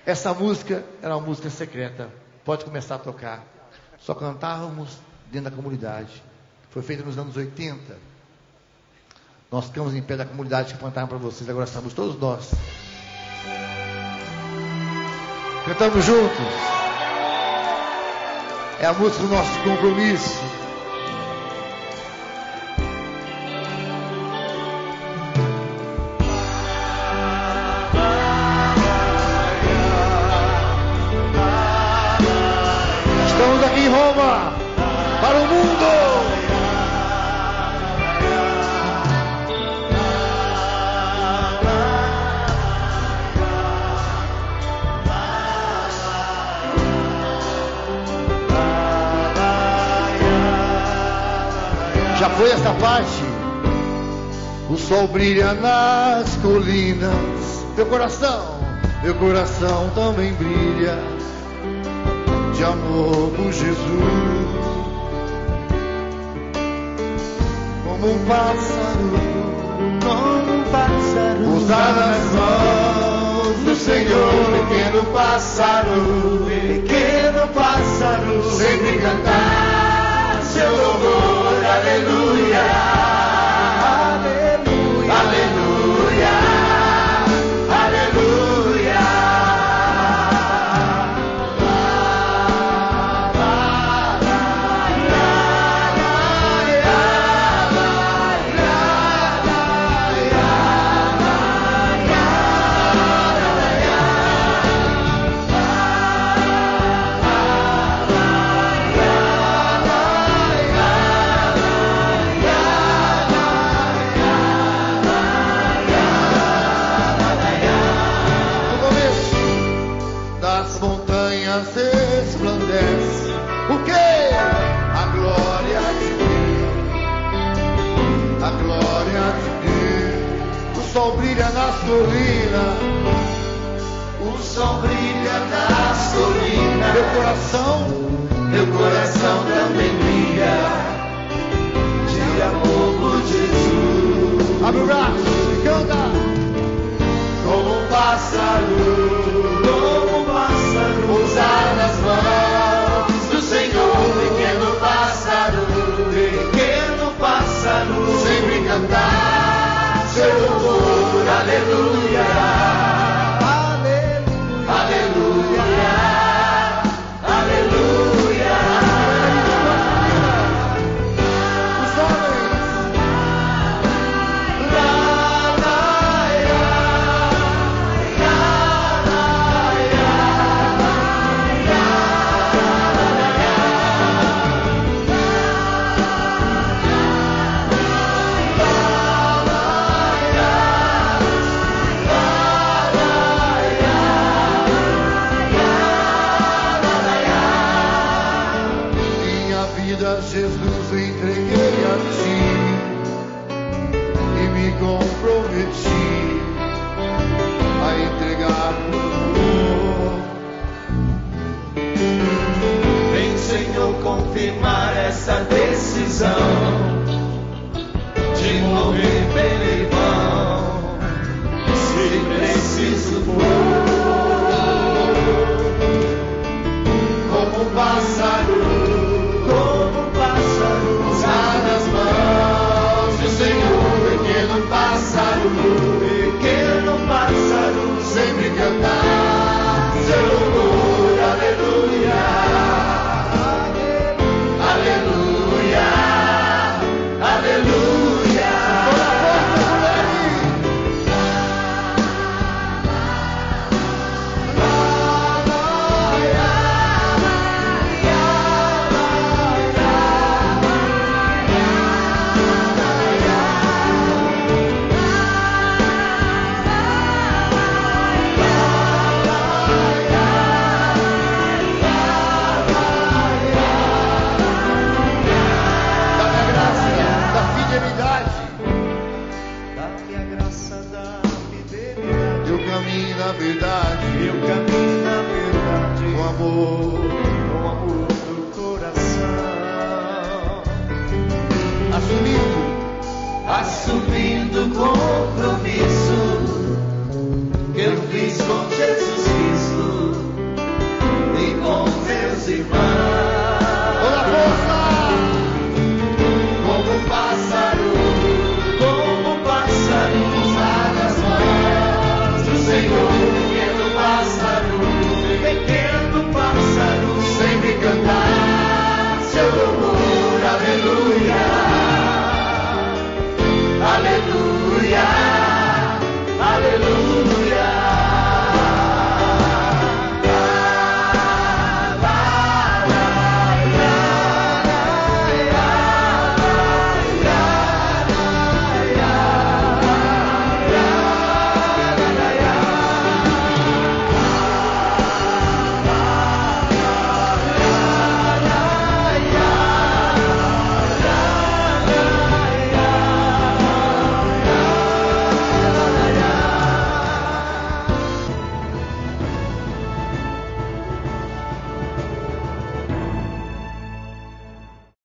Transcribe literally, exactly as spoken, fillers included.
Essa música era uma música secreta. Pode começar a tocar. Só cantávamos dentro da comunidade. Foi feita nos anos oitenta. Nós ficamos em pé da comunidade que cantávamos para vocês. Agora estamos todos nós. Cantamos juntos. É a música do nosso compromisso. Estamos aqui em Roma, para o mundo. Já foi essa parte? O sol brilha nas colinas. Meu coração, meu coração também brilha de amor por Jesus. Como um pássaro, como um pássaro, pousar nas mãos do Senhor. Pequeno pássaro, pequeno pássaro, sempre cantar seu louvor. Aleluia, aleluia, aleluia, aleluia. Resplandece o que? A glória de Deus, a glória de Deus. O sol brilha nas colinas, o sol brilha nas colinas. Meu coração, meu coração também brilha de amor por Jesus. Abre o braço e canta. Como um pássaro, como um pássaro, pousar nas mãos do Senhor. Pequeno pássaro, pequeno pássaro, sempre cantar seu louvor. Aleluia, aleluia, aleluia, aleluia. Os homens, lá, lá, Jesus, entreguei a ti e me comprometi a entregar o amor. Vem, Senhor, confirmar essa decisão de morrer pelo irmão, se preciso for. Como um pássaro, pequeno pássaro, pequeno pássaro, sempre cantar seu louvor. Aleluia, aleluia, aleluia. Na verdade, eu caminho na verdade, com amor, com amor do coração, assumindo, assumindo o compromisso que eu fiz com Jesus.